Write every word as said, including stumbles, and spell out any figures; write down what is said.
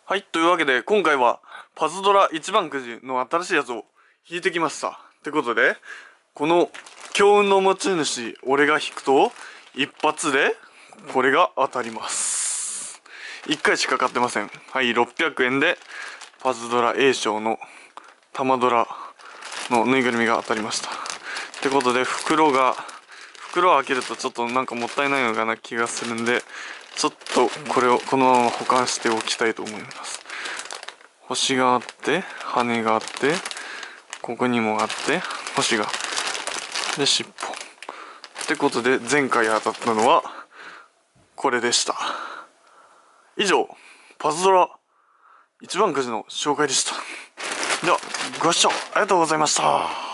はい、というわけで今回はパズドラ一番くじの新しいやつを引いてきました。ってことで、この強運の持ち主、俺が引くと一発でこれが当たります。いっかいしか買ってません。はい、ろっぴゃくえんでパズドラ A 賞の玉ドラのぬいぐるみが当たりました。ってことで袋が、袋を開けるとちょっとなんかもったいないのかな気がするんで、ちょっとこれをこのまま保管しておきたいと思います。星があって、羽があって、ここにもあって、星が。で、尻尾。ってことで、前回当たったのは、これでした。以上、パズドラ一番くじの紹介でした。では、ご視聴ありがとうございました。